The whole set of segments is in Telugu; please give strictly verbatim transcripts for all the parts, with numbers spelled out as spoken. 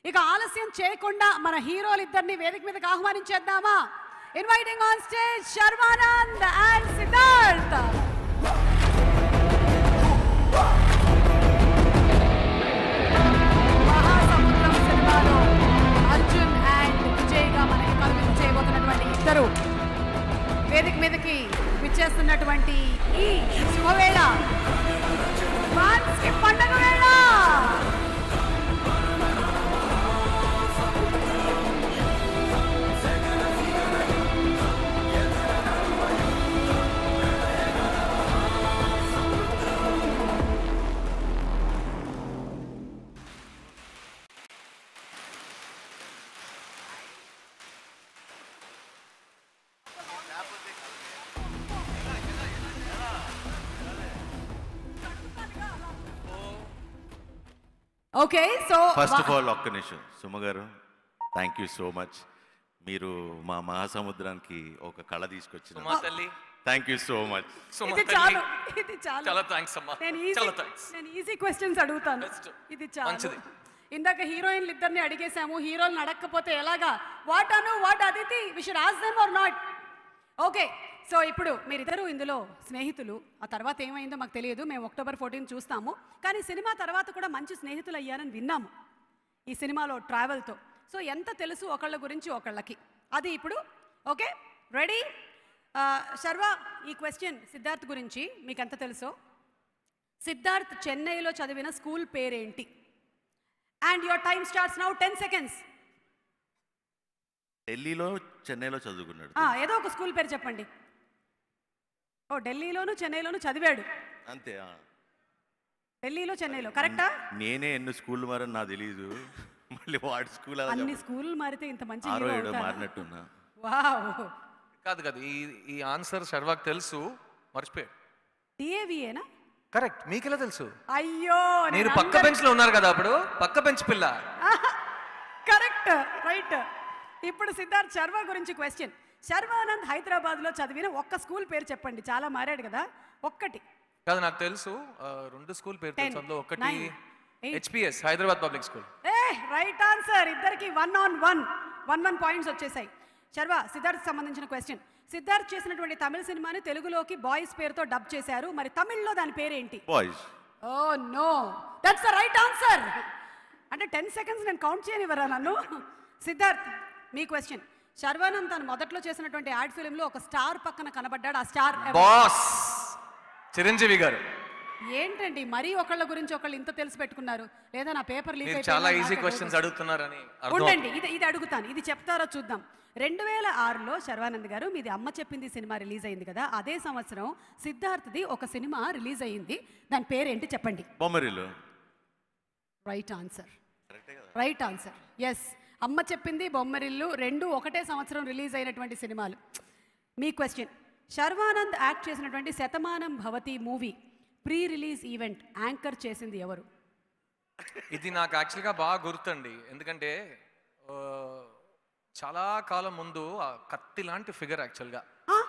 ఇక ఆలస్యం చేయకుండా మన హీరోలు ఇద్దరిని వేదిక మీదకి ఆహ్వానించేద్దామా? Inviting on stage Sharwanand and Siddharth. Mahasamudram సినిమాలో అర్జున్ అండ్ విజయ్గా మనకి కనువిందు చేయబోతున్నటువంటి ఇద్దరు వేదిక మీదకి విచ్చేస్తున్నటువంటి ఈ శుభవేళ పండగ వేళ. Okay, so first of all ఒక్క నిమిషం సుమ గారు, థ్యాంక్ యూ సో మచ్. మీరు మా మహాసముద్రానికి ఒక కళ తీసుకొచ్చిన థ్యాంక్ యూ సో మచ్. ఇది చాలు, ఇది చాలు. చాలా థాంక్స్ అమ్మా. నేను ఈజీ నేను ఈజీ క్వశ్చన్స్ అడుగుతాను, ఇది చాలు. ఇందాక హీరోయిన్లు ఇద్దరిని అడిగేసాము, హీరోయిన్ అడగకపోతే ఎలాగా? What Anu what Aditi, we should ask them or not? Okay, so ఇప్పుడు మీరిద్దరూ ఇందులో స్నేహితులు. ఆ తర్వాత ఏమైందో మాకు తెలియదు, మేము అక్టోబర్ ఫోర్టీన్ చూస్తాము. కానీ సినిమా తర్వాత కూడా మంచి స్నేహితులు అయ్యారని విన్నాము ఈ సినిమాలో ట్రావెల్తో. సో ఎంత తెలుసు ఒకళ్ళ గురించి ఒకళ్ళకి, అది ఇప్పుడు. Okay, ready? శర్వ, ఈ క్వశ్చన్ సిద్ధార్థ్ గురించి మీకు ఎంత తెలుసో. సిద్ధార్థ్ చెన్నైలో చదివిన స్కూల్ పేరేంటి? And your time starts now. Ten seconds. ఢిల్లీలో చెన్నైలో చదువుకున్నాడు. ఏదో ఒక స్కూల్ పేరు చెప్పండి. ఓ, ఢిల్లీలోను చెన్నైలోను చదివాడు అంతే. ఢిల్లీలో చెన్నైలో, కరెక్టా? నేనే ఎన్ని స్కూల్ మారని నాకు తెలియదు, మళ్ళీ వాడి స్కూల్ అన్ని స్కూల్ మారితే ఇంత మంచి మారినట్టున్నా. వావ్. కాదు కాదు, ఈ ఈ ఆన్సర్ శర్వాకి తెలుసు, మర్చిపోయాడు. డిఏవియేనా? కరెక్ట్. మీకు ఎలా తెలుసు? అయ్యో, మీరు పక్క బెంచ్ లో ఉన్నారు కదా అప్పుడు, పక్క బెంచ్ పిల్ల. Correct, right. ఇప్పుడు సిద్ధార్థ్ శర్వ గురించి క్వశ్చన్. శర్వానంద్ హైదరాబాద్ లో చదివిన ఒక్క స్కూల్ పేరు చెప్పండి. చాలా మారాడు కదా, ఒక్కటి. కాదు, నాకు తెలుసు రెండు స్కూల్ పేరు తెలుసు. అందులో ఒకటి HPS, Hyderabad public school. A right answer. ఇద్దరికి one on one one one points వచ్చేసాయి. శర్వ, సిద్ధార్థ్ సంబంధించిన క్వశ్చన్. సిద్ధార్థ్ చేసినటువంటి తమిళ సినిమాని తెలుగులోకి బాయ్స్ పేరుతో డబ్ చేశారు, మరి తమిళ్లో దాని పేరేంటి? Boys. Oh no, that's the right answer. అంటే టెన్ సెకండ్స్ నేను కౌంట్ చేయనివ్వరా నన్ను? సిద్ధార్థ్, మీ క్వశ్చన్. శర్వానంద్ తను మొదట్లో చేసినటువంటి యాడ్ ఫిల్మ్ లో ఒక స్టార్ పక్కన కనబడ్డాడు. ఆ స్టార్ బాస్ చిరంజీవి గారు. ఏంటండి మరీ ఒకళ్ళ గురించి ఒకళ్ళు ఇంత తెలిసి పెట్టుకున్నారు? లేదా నా పేపర్ లీక్ అయిపోయింది? చాలా ఈజీ క్వశ్చన్స్ అడుగుతున్నారని. ఉండండి, ఇది ఇది అడుగుతాను, ఇది చెప్తారో చూద్దాం. రెండు వేల ఆరులో శర్వానంద్ గారు మీది అమ్మ చెప్పింది సినిమా రిలీజ్ అయింది కదా, అదే సంవత్సరం సిద్ధార్థ్ది ఒక సినిమా రిలీజ్ అయింది. దాని పేరేంటి చెప్పండి? Bommarillu. Right answer, right answer. Yes, అమ్మ చెప్పింది బొమ్మరిల్లు రెండు ఒకటే సంవత్సరం రిలీజ్ అయినటువంటి సినిమాలు. మీ క్వశ్చన్. శర్వానంద్ యాక్ట్ చేసినటువంటి Shatamanam Bhavati movie pre release event anchor చేసింది ఎవరు? ఇది నాకు యాక్చువల్గా బాగా గుర్తండి, ఎందుకంటే చాలా కాలం ముందు కత్తి లాంటి ఫిగర్ యాక్చువల్గా.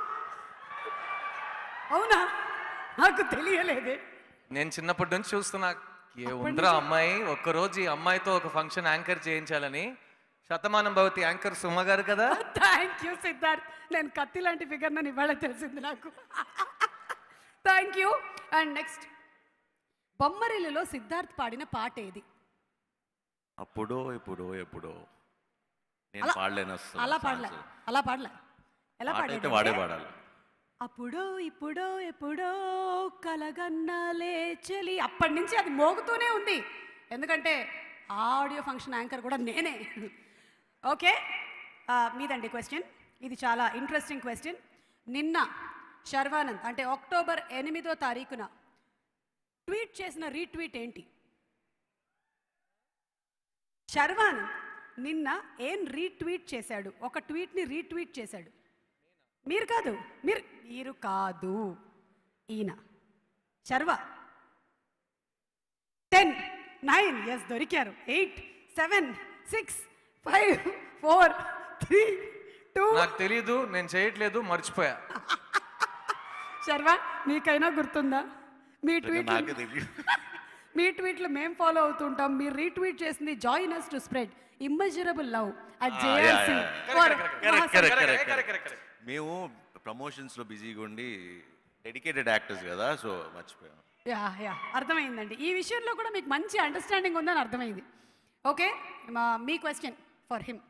అవునా? నాకు తెలియలేదే. నేను చిన్నప్పటి నుంచి చూస్తున్నా, ఏ ఉండ్రా అమ్మాయి, ఒక్కరోజు ఈ అమ్మాయితో ఒక ఫంక్షన్ యాంకర్ చేయించాలని. శతమానం భవతి యాంకర్ సుమ గారు కదా. థ్యాంక్ యూ సిద్ధార్థ్, నేను కత్తి లాంటి ఫిగర్ నన్ను ఇవాళ తెలిసింది నాకు. Thank you. అండ్ నెక్స్ట్, బొమ్మరిల్లులో సిద్ధార్థ్ పాడిన పాట ఏది? అప్పుడో ఇప్పుడో ఎప్పుడో. నేను పాడలేను అసలు. అలా పాడలే, అలా పాడలే. ఎలా పాడేది? వాడే పాడాలి. అప్పుడో ఇప్పుడో ఎప్పుడో కలగన్నాలే చెలి. అప్పటి నుంచి అది మోగుతూనే ఉంది, ఎందుకంటే ఆడియో ఫంక్షన్ యాంకర్ కూడా నేనే. ఓకే, మీదండి క్వశ్చన్. ఇది చాలా ఇంట్రెస్టింగ్ క్వశ్చన్. నిన్న శర్వానంద్ అంటే అక్టోబర్ ఎనిమిదో తారీఖున ట్వీట్ చేసిన రీట్వీట్ ఏంటి? శర్వానంద్ నిన్న ఏం రీట్వీట్ చేశాడు? ఒక ట్వీట్ని రీట్వీట్ చేశాడు. మీరు కాదు, మీరు మీరు కాదు ఈయన శర్వ. టెన్ నైన్ ఎస్ దొరికారు. Eight seven six five four three two. నాకు తెలీదు, నేను చేయట్లేదు, మర్చిపోయా. శర్వ, మీకైనా గుర్తుందా మీ ట్వీట్? మీ ట్వీట్లు మేము ఫాలో అవుతుంటాం, మీరు రీట్వీట్ చేసింది join us to spread immeasurable love at JRC. మేము ప్రమోషన్స్ లో బిజీగా ఉండి డెడికేటెడ్ యాక్టర్స్ కదా, సో మర్చిపోయాం. యా యా అర్థమైందండి. ఈ విషయంలో కూడా మీకు మంచి అండర్స్టాండింగ్ ఉందని అర్థమైంది. ఓకే, మీ question for him.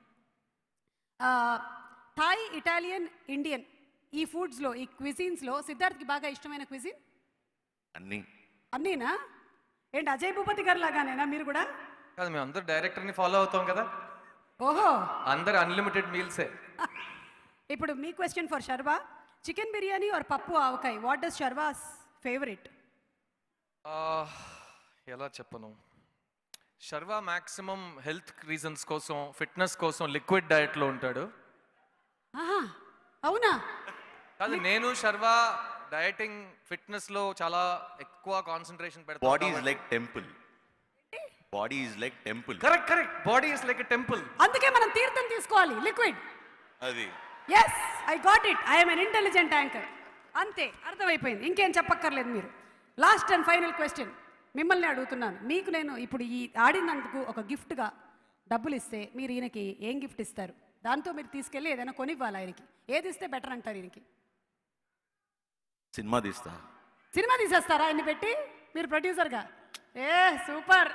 Thai, Italian, Indian ఈ ఫుడ్స్లో, ఈ క్విజిన్స్లో సిద్ధార్థ్కి బాగా ఇష్టమైన క్విజిన్ అన్నీ అన్నీనా? ఏంటి అజయ్ భూపతి గారు లాగానేనా మీరు కూడా? కాదు, మేము అందరు డైరెక్టర్ని ఫాలో అవుతాం కదా. ఓహో, అందరు అన్లిమిటెడ్ మీల్సే. ఇప్పుడు మీ question for Sharva. Chicken biryani or pappu avakai, what does Sharva's favourite? ఎలా చెప్పను, శర్వా మ్యాక్సిమం హెల్త్ రీజన్స్ కోసం, ఫిట్నెస్ కోసం లిక్విడ్ డయట్లో ఉంటాడు. ఆహా, అవునా? కాదు, నేను శర్వా డయటింగ్ ఫిట్నెస్ లో చాలా ఎక్కువ కాన్సంట్రేషన్ పెడతాను. Body is like temple. Body is like temple. Correct correct body is like a temple. అందుకే మనం తీర్థం తీసుకోవాలి, లిక్విడ్. అది yes, I got it. I'm an intelligent anchor. అంతే, అర్థమైపోయింది, ఇంకేం చెప్పక్కర్లేదు మీరు. లాస్ట్ అండ్ ఫైనల్ క్వశ్చన్ మిమ్మల్ని అడుగుతున్నాను. మీకు నేను ఇప్పుడు ఈ ఆడినందుకు ఒక గిఫ్ట్గా డబ్బులు ఇస్తే మీరు ఈయనకి ఏం గిఫ్ట్ ఇస్తారు? దాంతో మీరు తీసుకెళ్ళి ఏదైనా కొనివ్వాలి ఆయనకి. ఏది ఇస్తే బెటర్ అంటారు ఈయనకి? సినిమా తీస్తా. సినిమా తీసేస్తారా ఆయన్ని పెట్టి మీరు ప్రొడ్యూసర్గా? ఏ సూపర్.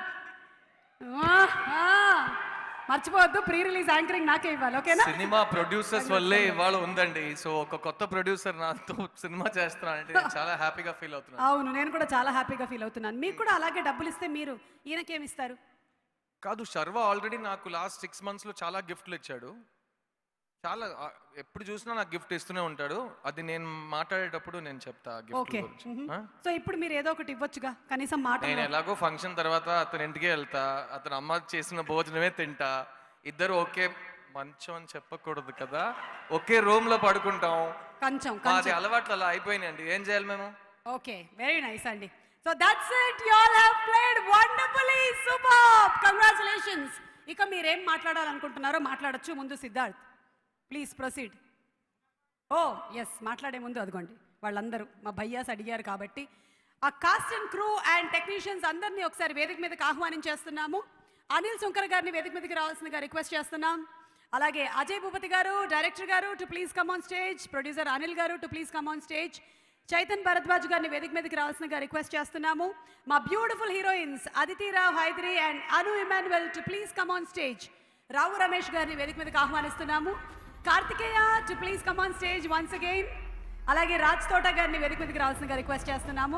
మర్చిపోవద్దు, ప్రీ రిలీజ్ యాంకరింగ్ నాకే ఇవ్వాలి, ఓకేనా? సినిమా ప్రొడ్యూసర్స్ వల్లే ఇవాళ ఉందండి. సో ఒక కొత్త ప్రొడ్యూసర్ నాతో సినిమా చేస్తున్నానంటే నేను చాలా హ్యాపీగా ఫీల్ అవుతున్నాను. అవును, నేను కూడా చాలా హ్యాపీగా ఫీల్ అవుతున్నాను. మీకు కూడా అలాగే డబ్బులు ఇస్తే మీరు ఈయనకేమి ఇస్తారు? కాదు, శర్వా ఆల్రెడీ నాకు లాస్ట్ సిక్స్ మంత్స్ లో చాలా గిఫ్ట్లు ఇచ్చాడు. చాలా ఎప్పుడు చూసినా నాకు గిఫ్ట్ ఇస్తూనే ఉంటాడు. అది నేను మాట్లాడేటప్పుడు నేను చెప్తా గిఫ్ట్ ఓకే. గురించి. సో ఇప్పుడు మీరు ఏదో ఒకటి ఇవ్వచ్చుగా కనీసం మాట. నేను ఎలాగో ఫంక్షన్ తర్వాత అతని ఇంటికి వెళ్తా, అతను అమ్మ చేసిన భోజనమే తింటా. ఇద్దరు ఒకే మంచం అని చెప్పకూడదు కదా, ఒకే రూమ్ లో పడుకుంటాం. కొంచెం అది అలవాట్లు అలా అయిపోయినాయండి, ఏం చేయాలి మేము? ఓకే, వెరీ నైస్ అండి. So that's it, you all have played wonderfully, super, congratulations. ఇక మీరేం మాట్లాడాలనుకుంటున్నారో మాట్లాడొచ్చు. ముందు Siddharth, please proceed. Oh yes, మాట్లాడే ముందు అదిగోండి వాళ్ళందరూ మా భయ్యాస్ అడిగారు కాబట్టి ఆ cast and crew and technicians అందరినీ ఒకసారి వేదిక మీదకి ఆహ్వానించేస్తున్నాము. అనిల్ సుంకర్ గారిని వేదిక మీదకి రావాల్సిందిగా రిక్వెస్ట్ చేస్తున్నాం. అలాగే అజయ్ భూపతి గారు, డైరెక్టర్ గారు, to please come on stage. Producer Anil garu, to please come on stage. Chaitan Bharadwaj గారిని వేదిక మీదకి రావాల్సిందిగా రిక్వెస్ట్ చేస్తున్నాము. మా beautiful heroines Aditi Rao Hydari and Anu Emmanuel, to please come on stage. Rao Ramesh గారిని వేదిక మీదకి ఆహ్వానిస్తున్నాము. Karthikeya, to please come on stage once again. అలాగే రాజ్ తోట గారిని వేదిక మీదకి రావాల్సిందిగా రిక్వెస్ట్ చేస్తున్నాము.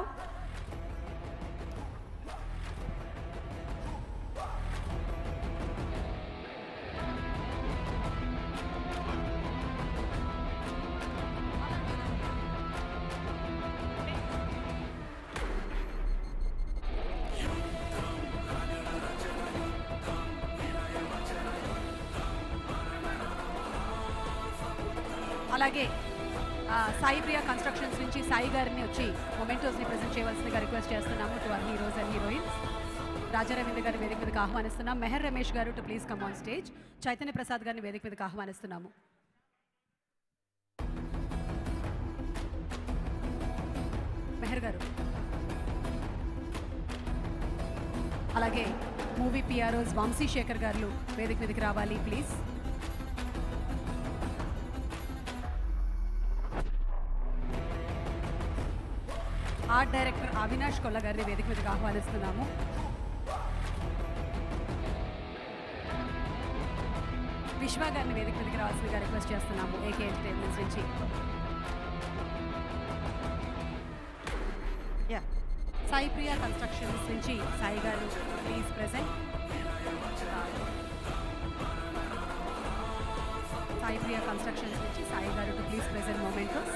అలాగే సాయి ప్రియ కన్స్ట్రక్షన్స్ నుంచి సాయి గారిని వచ్చి మొమెంటోస్ని ప్రజెంట్ చేయవలసిందిగా రిక్వెస్ట్ చేస్తున్నాము to our heroes and heroines. Raja Ravindra గారి వేదిక మీదకి ఆహ్వానిస్తున్నాం. Mehar Ramesh garu, to please come on stage. Chaitanya Prasad గారిని వేదిక మీదకి ఆహ్వానిస్తున్నాము. మెహర్ గారు. అలాగే మూవీ పిఆర్ఓస్ వంశీ శేఖర్ గారు వేదిక మీదకి రావాలి ప్లీజ్. ఆర్ట్ డైరెక్టర్ అవినాష్ కొల్ల గారిని వేదిక మీదకి ఆహ్వానిస్తున్నాము. విశ్వ గారిని వేదిక మీదకి రావాల్సిందిగా రిక్వెస్ట్ చేస్తున్నాము ఏకే ఎంటర్టైన్మెంట్స్ నుంచి. యా, సాయి ప్రియ కన్స్ట్రక్షన్స్ నుంచి Sai garu please present. Sai Priya constructions నుంచి Sai garu to please present mementos.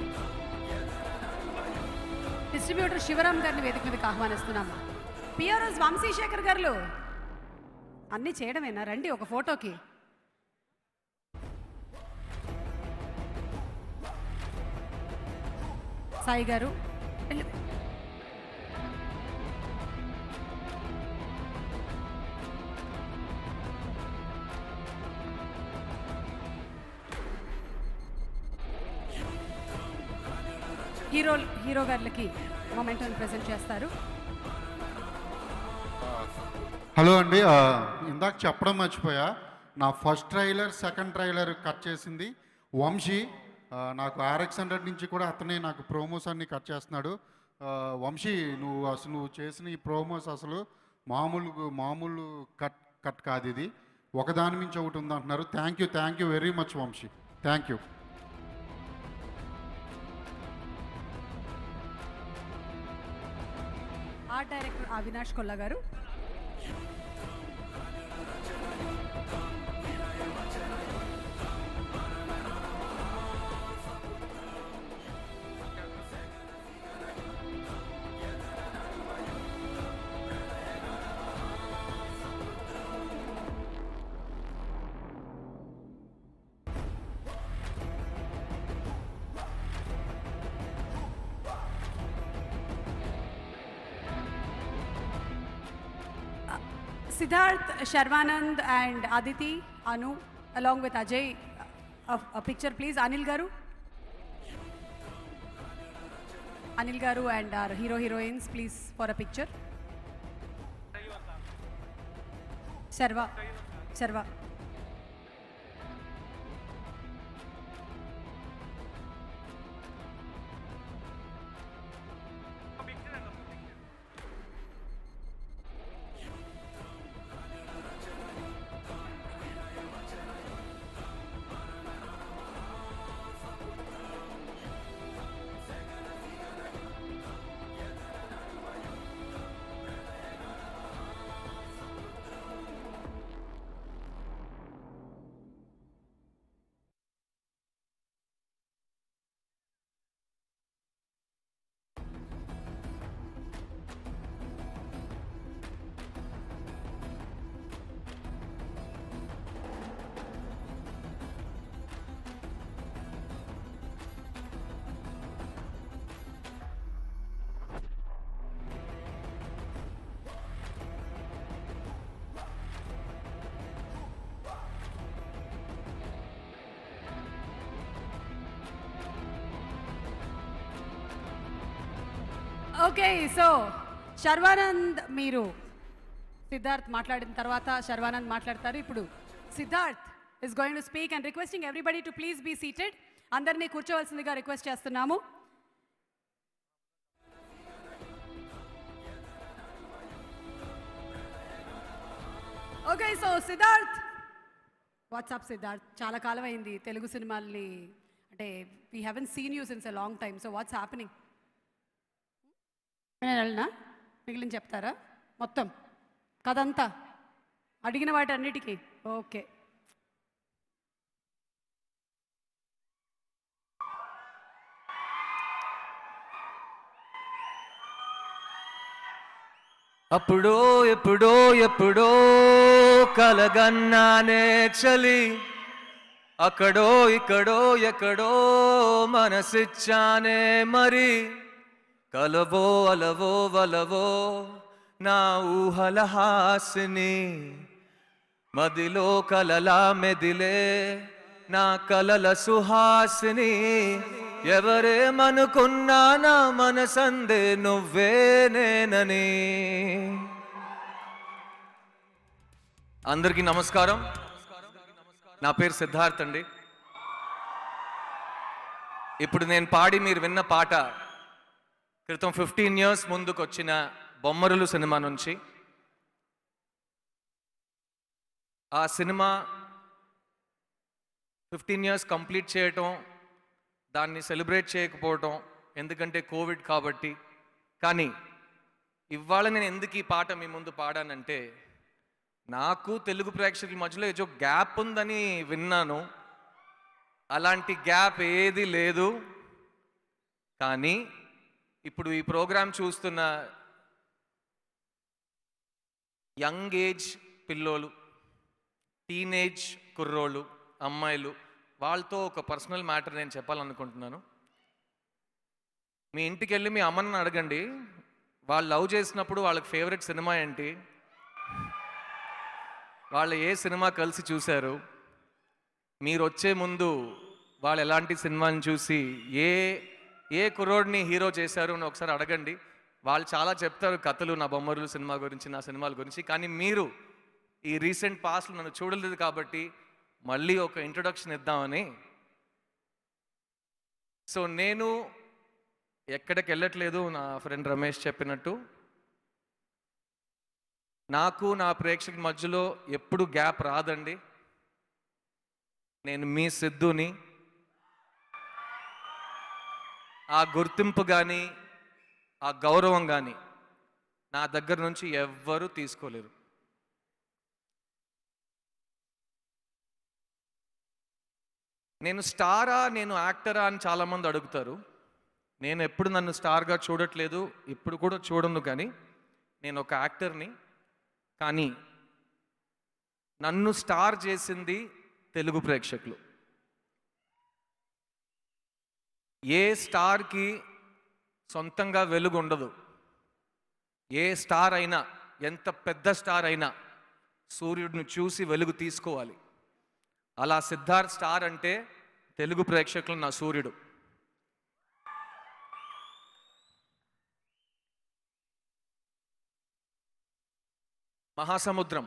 Distributor Shivaram గారిని వేదిక మీదకి ఆహ్వానిస్తున్నాము. పిఆర్ఎస్ వంశీశేఖర్ గారు అన్నీ చేయడమేనా? రండి ఒక ఫోటోకి. సాయి గారు హీరో హీరో గారికి మొమెంటోని ప్రెజెంట్ చేస్తారు. హలో అండి, ఆ, ఇందాక చెప్పడం మర్చిపోయా. నా first trailer second trailer cut చేసింది వంశీ. ఆ, నాకు ఆర్ఎక్స్ హండ్రెడ్ నుంచి కూడా అతనే నాకు ప్రోమోస్ అన్ని కట్ చేస్తున్నాడు. ఆ, వంశీ, నువ్వు అసలు నువ్వు చేసిన ఈ ప్రోమోస్ అసలు మామూలు మామూలు కట్ కట్ కాదు, ఇది ఒకదాని మించి ఒకటి ఉంది అంటున్నారు. Thank you thank you very much Vamsi, thank you. Art director Avinash Kolla garu. Siddharth, Sharvanand and Aditi, Anu, along with Ajay. A, a picture please, Anil Garu. Anil Garu and our hero heroines, please for a picture. Sarva, Sarva. Okay, so Sharwanand మీరు సిద్ధార్థ్ మాట్లాడిన తర్వాత శర్వానంద్ మాట్లాడతారు. ఇప్పుడు Siddharth is going to speak and requesting everybody to please be seated. అందరినీ కూర్చోవలసిందిగా రిక్వెస్ట్ చేస్తున్నాము. Okay, so Siddharth, what's up Siddharth, చాలా కాలం అయింది తెలుగు సినిమాల్ని, అంటే we haven't seen you since a long time. So what's happening? నేను వెళ్ళనా? మిగిలిన చెప్తారా మొత్తం కదంతా అడిగిన వాటి అన్నిటికీ? ఓకే, అప్పుడో ఎప్పుడో ఎప్పుడో కలగన్నానే చలి, అక్కడో ఇక్కడో ఎక్కడో మనసిచ్చానే మరి, కలవో అలవో వలవో నా ఊహల హాసిని, మదిలో కలలా మెదిలే నా కలల సుహాసిని, ఎవరేమనుకున్నా నా మనసందే నువ్వే నేనని. అందరికీ నమస్కారం. నా పేరు సిద్ధార్థ్ అండి. ఇప్పుడు నేను పాడి మీరు విన్న పాట క్రితం ఫిఫ్టీన్ ఇయర్స్ ముందుకు వచ్చిన బొమ్మరులు సినిమా నుంచి. ఆ సినిమా ఫిఫ్టీన్ ఇయర్స్ కంప్లీట్ చేయటం, దాన్ని సెలబ్రేట్ చేయకపోవటం ఎందుకంటే కోవిడ్ కాబట్టి. కానీ ఇవాళ నేను ఎందుకు ఈ పాట మీ ముందు పాడానంటే, నాకు తెలుగు ప్రేక్షకుల మధ్యలో ఏదో గ్యాప్ ఉందని విన్నాను. అలాంటి గ్యాప్ ఏది లేదు. కానీ ఇప్పుడు ఈ ప్రోగ్రాం చూస్తున్న యంగ్ ఏజ్ పిల్లోలు, టీనేజ్ కుర్రోళ్ళు, అమ్మాయిలు, వాళ్ళతో ఒక పర్సనల్ మ్యాటర్ నేను చెప్పాలనుకుంటున్నాను. మీ ఇంటికి వెళ్ళి మీ అమ్మని అడగండి, వాళ్ళు లవ్ చేసినప్పుడు వాళ్ళకి ఫేవరెట్ సినిమా ఏంటి, వాళ్ళు ఏ సినిమా కలిసి చూశారు, మీరు వచ్చే ముందు వాళ్ళు ఎలాంటి సినిమాని చూసి ఏ ఏ కుర్రోడిని హీరో చేశారు అని ఒకసారి అడగండి. వాళ్ళు చాలా చెప్తారు కథలు నా బొమ్మరులు సినిమా గురించి, నా సినిమాల గురించి. కానీ మీరు ఈ రీసెంట్ పాస్ట్లో నన్ను చూడలేదు కాబట్టి మళ్ళీ ఒక ఇంట్రొడక్షన్ ఇద్దామని. సో నేను ఎక్కడికి వెళ్ళట్లేదు, నా ఫ్రెండ్ రమేష్ చెప్పినట్టు. నాకు నా ప్రేక్షకుల మధ్యలో ఎప్పుడు గ్యాప్ రాదండి. నేను మీ సిద్ధుని. ఆ గుర్తింపు కానీ ఆ గౌరవం కానీ నా దగ్గర నుంచి ఎవ్వరూ తీసుకోలేరు. నేను స్టారా, నేను యాక్టరా అని చాలామంది అడుగుతారు. నేను ఎప్పుడు నన్ను స్టార్గా చూడట్లేదు, ఇప్పుడు కూడా చూడను. కానీ నేను ఒక యాక్టర్ని. కానీ నన్ను స్టార్ చేసింది తెలుగు ప్రేక్షకులు. ఏ స్టార్కి సొంతంగా వెలుగు ఉండదు. ఏ స్టార్ అయినా, ఎంత పెద్ద స్టార్ అయినా సూర్యుడిని చూసి వెలుగు తీసుకోవాలి. అలా సిద్ధార్థ్ స్టార్ అంటే తెలుగు ప్రేక్షకులు నా సూర్యుడు. మహాసముద్రం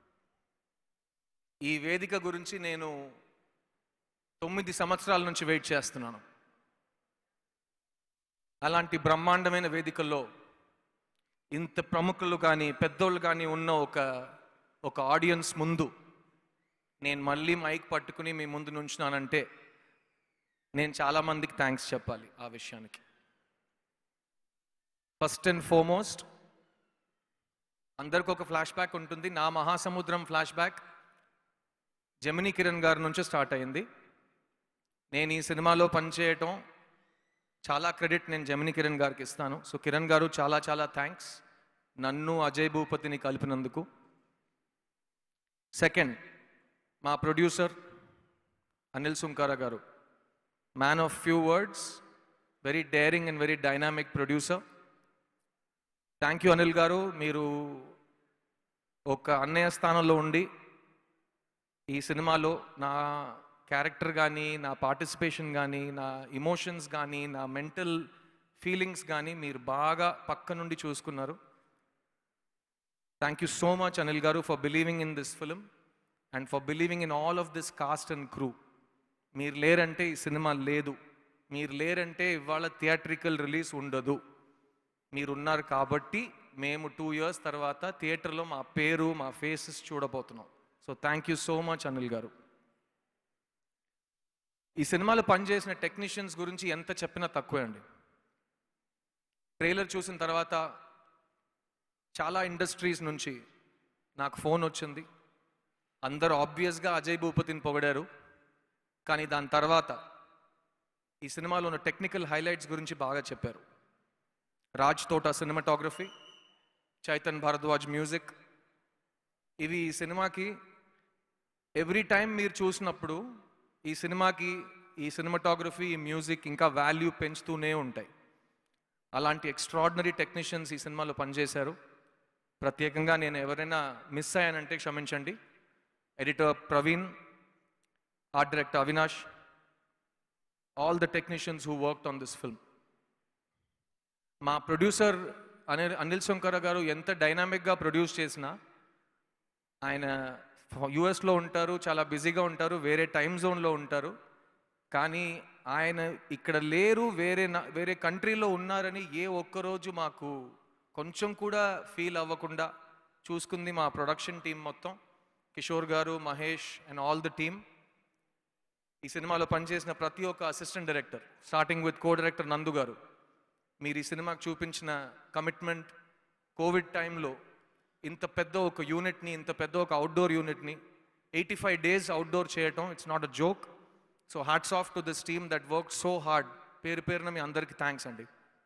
ఈ వేదిక గురించి నేను తొమ్మిది సంవత్సరాల నుంచి వెయిట్ చేస్తున్నాను. అలాంటి బ్రహ్మాండమైన వేదికల్లో ఇంత ప్రముఖులు కానీ పెద్దోళ్ళు కానీ ఉన్న ఒక ఒక ఆడియన్స్ ముందు నేను మళ్ళీ మైక్ పట్టుకుని మీ ముందు నుంచున్నానంటే నేను చాలామందికి థ్యాంక్స్ చెప్పాలి ఆ విషయానికి. ఫస్ట్ అండ్ ఫార్మోస్ట్ అందరికి ఒక ఫ్లాష్ బ్యాక్ ఉంటుంది. నా మహాసముద్రం ఫ్లాష్ బ్యాక్ జమినీ కిరణ్ గారి నుంచి స్టార్ట్ అయింది. నేను ఈ సినిమాలో పనిచేయటం చాలా క్రెడిట్ నేను జమినీ కిరణ్ గారికి ఇస్తాను. సో కిరణ్ గారు చాలా చాలా థ్యాంక్స్ నన్ను అజయ్ భూపతిని కలిపినందుకు. సెకండ్, మా producer Anil Sunkara garu, man of few words, very daring and very dynamic producer. Thank you Anil garu. మీరు ఒక అన్నయ్య స్థానంలో ఉండి ఈ సినిమాలో నా క్యారెక్టర్ కానీ, నా పార్టిసిపేషన్ కానీ, నా ఇమోషన్స్ కానీ, నా మెంటల్ ఫీలింగ్స్ కానీ మీరు బాగా పక్క నుండి చూసుకున్నారు. Thank you so much Anil garu for believing in this film and for believing in all of this cast and crew. మీరు లేరంటే ఈ సినిమా లేదు. మీరు లేరంటే ఇవాళ థియేట్రికల్ రిలీజ్ ఉండదు. మీరున్నారు కాబట్టి మేము టూ ఇయర్స్ తర్వాత థియేటర్లో మా పేరు, మా ఫేసెస్ చూడబోతున్నాం. So thank you so much Anil garu. ఈ సినిమాలో పనిచేసిన టెక్నీషియన్స్ గురించి ఎంత చెప్పినా తక్కువే అండి. ట్రైలర్ చూసిన తర్వాత చాలా ఇండస్ట్రీస్ నుంచి నాకు ఫోన్ వచ్చింది. అందరూ ఆబ్వియస్గా అజయ్ భూపతిని పొగిడారు. కానీ దాని తర్వాత ఈ సినిమాలో ఉన్న టెక్నికల్ హైలైట్స్ గురించి బాగా చెప్పారు. రాజ్ తోటా సినిమాటోగ్రఫీ, చైతన్ భారద్వాజ్ మ్యూజిక్, ఇవి ఈ సినిమాకి ఎవ్రీ టైం మీరు చూసినప్పుడు ఈ సినిమాకి ఈ సినిమాటోగ్రఫీ, ఈ మ్యూజిక్ ఇంకా వాల్యూ పెంచుతూనే ఉంటాయి. అలాంటి ఎక్స్ట్రాడినరీ టెక్నీషియన్స్ ఈ సినిమాలో పనిచేశారు. ప్రత్యేకంగా నేను ఎవరైనా మిస్ అయ్యానంటే క్షమించండి. Editor Praveen, art director Avinash, all the technicians who worked on this film. మా ప్రొడ్యూసర్ అనిల్ అనిల్ సుంకర గారు ఎంత డైనామిక్గా ప్రొడ్యూస్ చేసినా, ఆయన యుఎస్లో ఉంటారు, చాలా బిజీగా ఉంటారు, వేరే టైం జోన్లో ఉంటారు. కానీ ఆయన ఇక్కడ లేరు, వేరే వేరే కంట్రీలో ఉన్నారని ఏ ఒక్కరోజు మాకు కొంచెం కూడా ఫీల్ అవ్వకుండా చూసుకుంది మా ప్రొడక్షన్ టీం మొత్తం. Kishore garu, Mahesh and all the team. ఈ సినిమాలో పనిచేసిన ప్రతి ఒక్క assistant director, starting with co director Nandu garu, మీరు ఈ సినిమాకి చూపించిన కమిట్మెంట్, కోవిడ్ టైంలో ఇంత పెద్ద ఒక యూనిట్ని, ఇంత పెద్ద ఒక అవుట్డోర్ యూనిట్ని ఎయిటీ ఫైవ్ డేస్ అవుట్డోర్ చేయటం, it's not a joke. So hats off to this team that work so hard. పేరు పేరున మీ అందరికీ థ్యాంక్స్ అండి.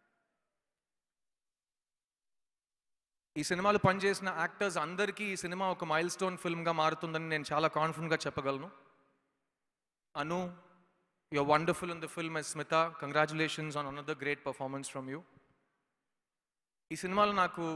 ఈ సినిమాలో పనిచేసిన యాక్టర్స్ అందరికీ ఈ సినిమా ఒక మైల్ స్టోన్ ఫిల్మ్గా మారుతుందని నేను చాలా కాన్ఫిడెంట్గా చెప్పగలను. అను, you're wonderful in the film as Smita. Congratulations on another great performance from you. ఈ సినిమాలో నాకు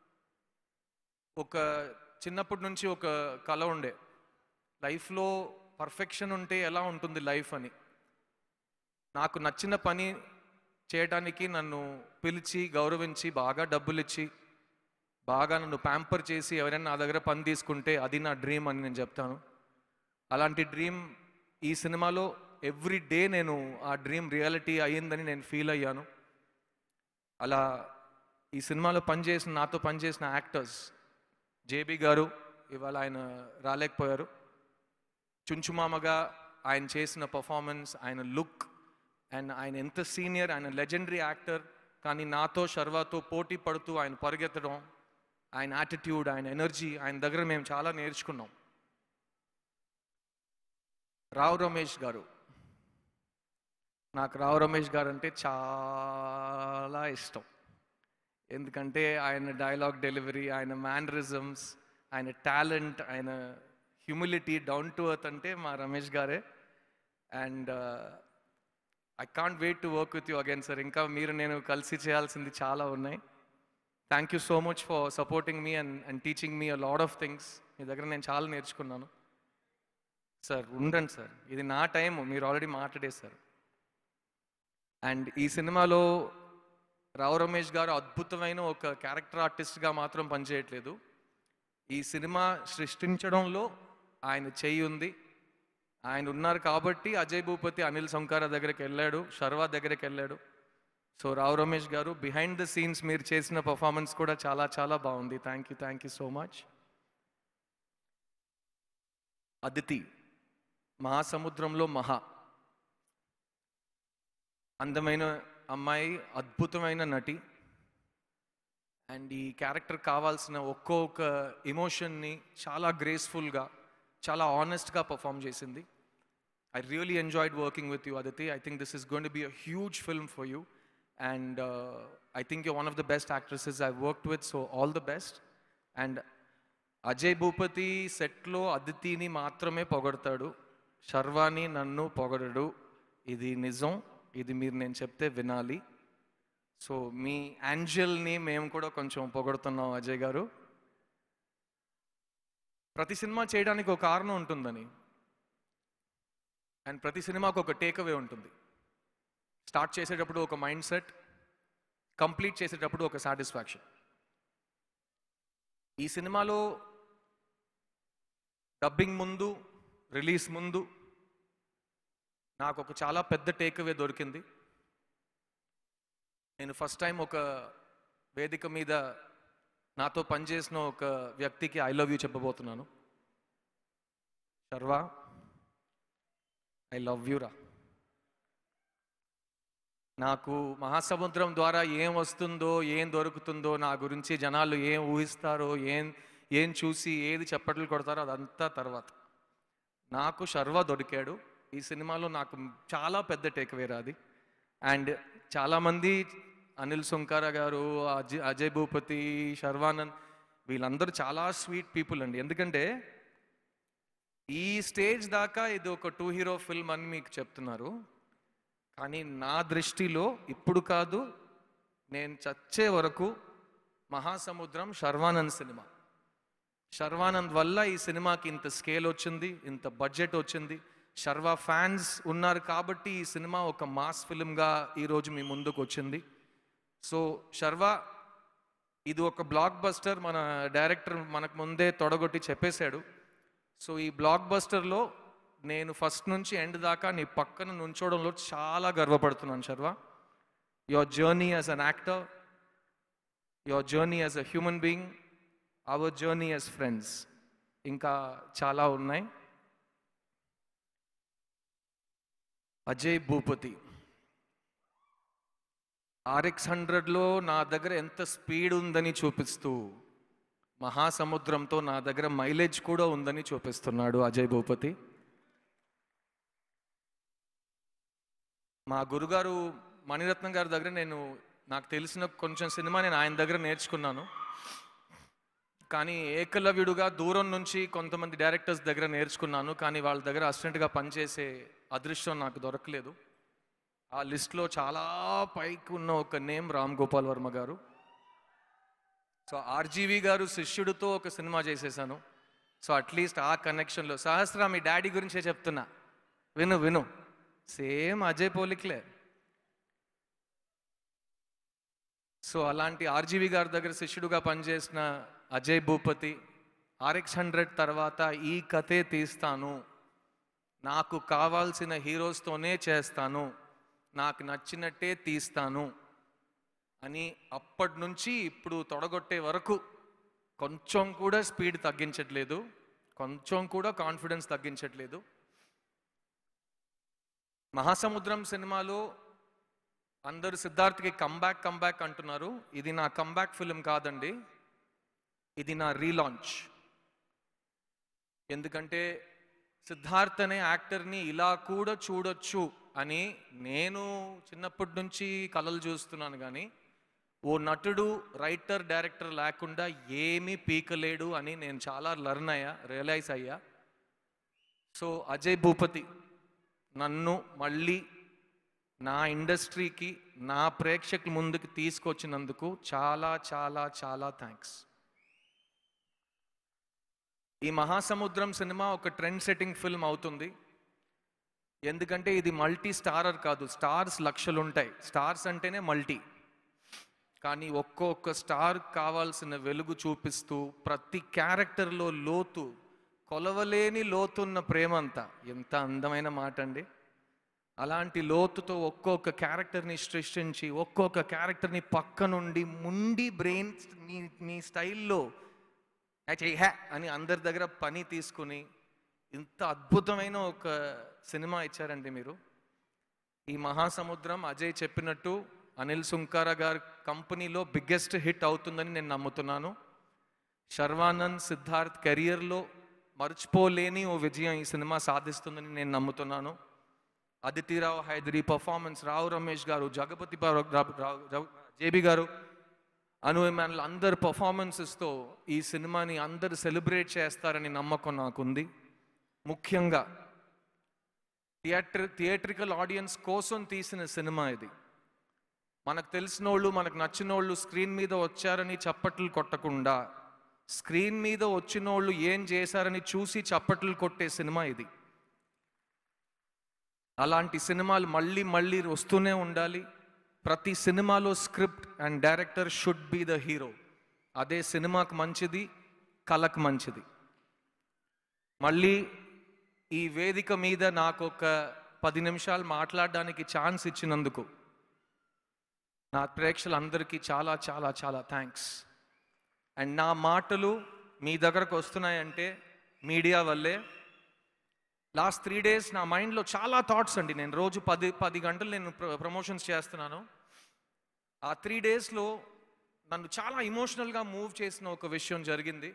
ఒక చిన్నప్పటి నుంచి ఒక కల ఉండే, లైఫ్లో పర్ఫెక్షన్ ఉంటే ఎలా ఉంటుంది లైఫ్ అని. నాకు నచ్చిన పని చేయడానికి నన్ను పిలిచి గౌరవించి బాగా డబ్బులు ఇచ్చి బాగా నన్ను ప్యాంపర్ చేసి ఎవరైనా నా దగ్గర పని తీసుకుంటే అది నా డ్రీమ్ అని నేను చెప్తాను. అలాంటి డ్రీమ్ ఈ సినిమాలో ఎవ్రీ డే నేను ఆ డ్రీమ్ రియాలిటీ అయ్యిందని నేను ఫీల్ అయ్యాను. అలా ఈ సినిమాలో పనిచేసిన నాతో పనిచేసిన యాక్టర్స్ జేబీ గారు ఇవాళ ఆయన రాలేకపోయారు. చుంచుమామగా ఆయన చేసిన పర్ఫార్మెన్స్, ఆయన లుక్ అండ్ ఆయన ఎంత సీనియర్, ఆయన లెజెండరీ యాక్టర్, కానీ నాతో శర్వాతో పోటీ పడుతూ ఆయన పరిగెత్తడం, ఆయన యాటిట్యూడ్, ఆయన ఎనర్జీ, ఆయన దగ్గర మేము చాలా నేర్చుకున్నాం. రావు రమేష్ గారు, నాకు రావు రమేష్ గారు అంటే చాలా ఇష్టం. ఎందుకంటే ఆయన డైలాగ్ డెలివరీ, ఆయన మ్యానరిజమ్స్, ఆయన టాలెంట్, ఆయన హ్యూమిలిటీ, డౌన్ టు ఎర్త్ అంటే మా రమేష్ గారే. And I can't wait to work with you again sir. ఇంకా మీరు నేను కలిసి చేయాల్సింది చాలా ఉన్నాయి. Thank you so much for supporting me and and teaching me a lot of things. మీ దగ్గర నేను చాలా నేర్చుకున్నాను సార్. ఉండండి సార్, ఇది నా టైం, మీరు ఆల్రెడీ మాట్లాడేశారు. అండ్ ఈ సినిమాలో రావు రమేష్ గారు అద్భుతమైన ఒక క్యారెక్టర్ ఆర్టిస్ట్గా మాత్రం పనిచేయట్లేదు. ఈ సినిమా సృష్టించడంలో ఆయన చెయ్యి ఉంది. ఆయన ఉన్నారు కాబట్టి అజయ్ భూపతి అనిల్ సంకార దగ్గరికి వెళ్ళాడు, శర్వా దగ్గరికి వెళ్ళాడు. సో రావు రమేష్ గారు, బిహైండ్ ద సీన్స్ మీరు చేసిన పర్ఫార్మెన్స్ కూడా చాలా చాలా బాగుంది. Thank you thank you so much. Aditi, మహాసముద్రంలో మహా అందమైన అమ్మాయి, అద్భుతమైన నటి. అండ్ ఈ క్యారెక్టర్ కావాల్సిన ఒక్కొక్క ఎమోషన్ని చాలా గ్రేస్ఫుల్గా, చాలా ఆనెస్ట్గా పర్ఫామ్ చేసింది. I really enjoyed working with you, Aditi. I think this is going to be a huge film for you. And uh, I think you're one of the best actresses I've worked with, so all the best. And Ajay Bhupati setlo Aditini మాత్రమే పొగడతాడు, శర్వాని నన్ను పొగడడు. ఇది నిజం, ఇది మీరు నేను చెప్తే వినాలి. సో మీ యాంజల్ని మేము కూడా కొంచెం పొగడుతున్నాం అజయ్ గారు. ప్రతి సినిమా చేయడానికి ఒక కారణం ఉంటుందని, అండ్ ప్రతి సినిమాకు ఒక టేక్ అవే ఉంటుంది. స్టార్ట్ చేసేటప్పుడు ఒక మైండ్ సెట్, కంప్లీట్ చేసేటప్పుడు ఒక సాటిస్ఫాక్షన్. ఈ సినిమాలో డబ్బింగ్ ముందు, రిలీజ్ ముందు నాకు ఒక చాలా పెద్ద టేక్ అవే దొరికింది. నేను ఫస్ట్ టైం ఒక వేదిక మీద నాతో పనిచేసిన ఒక వ్యక్తికి ఐ లవ్ యూ చెప్పబోతున్నాను. శర్వా, ఐ లవ్ యూ రా. నాకు మహాసముద్రం ద్వారా ఏం వస్తుందో, ఏం దొరుకుతుందో, నా గురించి జనాలు ఏం ఊహిస్తారో, ఏం ఏం చూసి ఏది చప్పట్లు కొడతారో అదంతా తర్వాత. నాకు శర్వా దొరికాడు ఈ సినిమాలో. నాకు చాలా పెద్ద టేక్అవే రాది. అండ్ చాలామంది అనిల్ సుంకార గారు, అజయ్ అజయ్ భూపతి, శర్వానంద్, వీళ్ళందరూ చాలా స్వీట్ పీపుల్ అండి. ఎందుకంటే ఈ స్టేజ్ దాకా ఇది ఒక టూ హీరో ఫిల్మ్ అని మీకు చెప్తున్నారు, కానీ నా దృష్టిలో ఇప్పుడు కాదు, నేను చచ్చే వరకు మహాసముద్రం శర్వానంద్ సినిమా. శర్వానంద్ వల్ల ఈ సినిమాకి ఇంత స్కేల్ వచ్చింది, ఇంత బడ్జెట్ వచ్చింది. శర్వా ఫ్యాన్స్ ఉన్నారు కాబట్టి ఈ సినిమా ఒక మాస్ ఫిల్మ్గా ఈరోజు మీ ముందుకు వచ్చింది. సో శర్వా, ఇది ఒక బ్లాక్ బస్టర్. మన డైరెక్టర్ మనకు ముందే తొడగొట్టి చెప్పేశాడు. సో ఈ బ్లాక్ బస్టర్లో నేను ఫస్ట్ నుంచి ఎండ్ దాకా నీ పక్కన నుంచోవడంలో చాలా గర్వపడుతున్నాను Sharva. Your journey as an actor, your journey as a human being, our journey as friends, ఇంకా చాలా ఉన్నాయి. అజయ్ భూపతి, ఆర్ఎక్స్ హండ్రెడ్లో నా దగ్గర ఎంత స్పీడ్ ఉందని చూపిస్తూ మహాసముద్రంతో నా దగ్గర మైలేజ్ కూడా ఉందని చూపిస్తున్నాడు అజయ్ భూపతి. మా గురుగారు మణిరత్నం గారి దగ్గర నేను నాకు తెలిసిన కొంచెం సినిమా నేను ఆయన దగ్గర నేర్చుకున్నాను. కానీ ఏకలవ్యుడుగా దూరం నుంచి కొంతమంది డైరెక్టర్స్ దగ్గర నేర్చుకున్నాను, కానీ వాళ్ళ దగ్గర అసిస్టెంట్గా పనిచేసే అదృష్టం నాకు దొరకలేదు. ఆ లిస్ట్లో చాలా పైకి ఉన్న ఒక నేమ్ రామ్ గోపాల్ వర్మ గారు. సో ఆర్జీవి గారు శిష్యుడితో ఒక సినిమా చేసేసాను. సో అట్లీస్ట్ ఆ కనెక్షన్లో సహస్ర మీ డాడీ గురించే చెప్తున్నా, విను విను, సేమ్ అజయ్ పోలిక్లే. సో అలాంటి ఆర్జీవి గారి దగ్గర శిష్యుడుగా పనిచేసిన అజయ్ భూపతి ఆర్ఎక్స్ హండ్రెడ్ తర్వాత ఈ కథే తీస్తాను, నాకు కావాల్సిన హీరోస్తోనే చేస్తాను, నాకు నచ్చినట్టే తీస్తాను అని అప్పటి నుంచి ఇప్పుడు తొడగొట్టే వరకు కొంచెం కూడా స్పీడ్ తగ్గించట్లేదు, కొంచెం కూడా కాన్ఫిడెన్స్ తగ్గించట్లేదు. మహాసముద్రం సినిమాలో అందరూ సిద్ధార్థ్కి కంబ్యాక్ కంబ్యాక్ అంటున్నారు. ఇది నా కంబ్యాక్ ఫిలిం కాదండి, ఇది నా రీలాంచ్. ఎందుకంటే సిద్ధార్థ్ అనే యాక్టర్ని ఇలా కూడా చూడొచ్చు అని నేను చిన్నప్పటి నుంచి కలలు చూస్తున్నాను, కానీ ఓ నటుడు రైటర్ డైరెక్టర్ లేకుండా ఏమీ పీకలేడు అని నేను చాలా లర్న్ అయ్యా, రియలైజ్ అయ్యా. సో అజయ్ భూపతి నన్ను మళ్ళీ నా ఇండస్ట్రీకి, నా ప్రేక్షకుల ముందుకు తీసుకొచ్చినందుకు చాలా చాలా చాలా థ్యాంక్స్. ఈ మహాసముద్రం సినిమా ఒక ట్రెండ్ సెట్టింగ్ ఫిల్మ్ అవుతుంది. ఎందుకంటే ఇది మల్టీ స్టారర్ కాదు, స్టార్స్ లక్షలు ఉంటాయి, స్టార్స్ అంటేనే మల్టీ. కానీ ఒక్కొక్క స్టార్ కావాల్సిన వెలుగు చూపిస్తూ ప్రతి క్యారెక్టర్లో లోతు, కొలవలేని లోతున్న ప్రేమ అంతా. ఎంత అందమైన మాట అండి. అలాంటి లోతుతో ఒక్కొక్క క్యారెక్టర్ని సృష్టించి ఒక్కొక్క క్యారెక్టర్ని పక్క నుండి ముండి బ్రెయిన్ నీ నీ స్టైల్లో హ్యా అని అందరి దగ్గర పని తీసుకుని ఇంత అద్భుతమైన ఒక సినిమా ఇచ్చారండి మీరు. ఈ మహాసముద్రం అజయ్ చెప్పినట్టు అనిల్ సుంకారా గారి కంపెనీలో బిగ్గెస్ట్ హిట్ అవుతుందని నేను నమ్ముతున్నాను. శర్వానంద్ సిద్ధార్థ్ కెరియర్లో మర్చిపోలేని ఓ విజయం ఈ సినిమా సాధిస్తుందని నేను నమ్ముతున్నాను. అదితిరావు హైదరి పర్ఫార్మెన్స్, రావు రమేష్ గారు, జగపతి జేబీ గారు, అనుమన్లు అందరు పర్ఫార్మెన్సెస్తో ఈ సినిమాని అందరు సెలబ్రేట్ చేస్తారని నమ్మకం నాకుంది. ముఖ్యంగా థియేటర్ థియేట్రికల్ ఆడియన్స్ కోసం తీసిన సినిమా ఇది. మనకు తెలిసిన వాళ్ళు, మనకు నచ్చిన వాళ్ళు స్క్రీన్ మీద వచ్చారని చప్పట్లు కొట్టకుండా స్క్రీన్ మీద వచ్చిన వాళ్ళు ఏం చేశారని చూసి చప్పట్లు కొట్టే సినిమా ఇది. అలాంటి సినిమాలు మళ్ళీ మళ్ళీ వస్తూనే ఉండాలి. ప్రతి సినిమాలో script and director should be the hero. అదే సినిమాకు మంచిది, కళకు మంచిది. మళ్ళీ ఈ వేదిక మీద నాకు ఒక పది నిమిషాలు మాట్లాడడానికి ఛాన్స్ ఇచ్చినందుకు నా ప్రేక్షకులందరికీ చాలా చాలా చాలా థ్యాంక్స్. అండ్ నా మాటలు మీ దగ్గరకు వస్తున్నాయంటే మీడియా వల్లే. లాస్ట్ త్రీ డేస్ నా మైండ్లో చాలా థాట్స్ అండి. నేను రోజు పది పది గంటలు నేను ప్రమోషన్స్ చేస్తున్నాను. ఆ త్రీ డేస్లో నన్ను చాలా ఇమోషనల్గా మూవ్ చేసిన ఒక విషయం జరిగింది.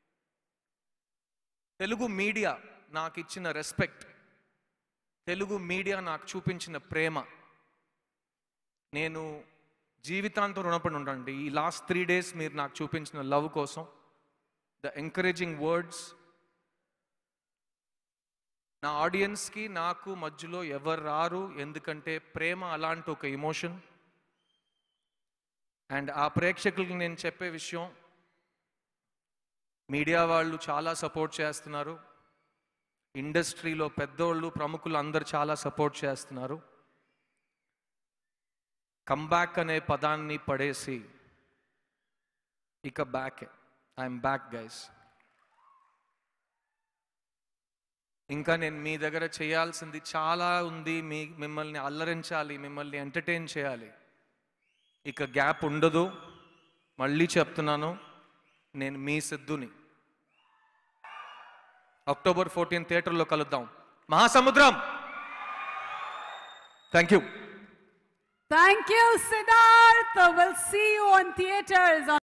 తెలుగు మీడియా నాకు ఇచ్చిన రెస్పెక్ట్, తెలుగు మీడియా నాకు చూపించిన ప్రేమ నేను జీవితాంతం రుణపడి ఉంటానండి. ఈ లాస్ట్ త్రీ డేస్ మీరు నాకు చూపించిన లవ్ కోసం, ద ఎంకరేజింగ్ వర్డ్స్. నా ఆడియన్స్కి నాకు మధ్యలో ఎవరు రారు, ఎందుకంటే ప్రేమ అలాంటి ఒక ఎమోషన్. అండ్ ఆ ప్రేక్షకులకి నేను చెప్పే విషయం, మీడియా వాళ్ళు చాలా సపోర్ట్ చేస్తున్నారు, ఇండస్ట్రీలో పెద్దోళ్ళు ప్రముఖులు అందరు చాలా సపోర్ట్ చేస్తున్నారు. కంబ్యాక్ అనే పదాన్ని పడేసి ఇక బ్యాక్, ఐఎమ్ బ్యాక్ గైస్. ఇంకా నేను మీ దగ్గర చేయాల్సింది చాలా ఉంది. మీ మిమ్మల్ని అల్లరించాలి, మిమ్మల్ని ఎంటర్టైన్ చేయాలి. ఇక గ్యాప్ ఉండదు. మళ్ళీ చెప్తున్నాను, నేను మీ సిద్ధుని. అక్టోబర్ ఫోర్టీన్ థియేటర్లో కలుద్దాం. Mahasamudram. Thank you. Thank you, Siddharth. We'll see you on theaters.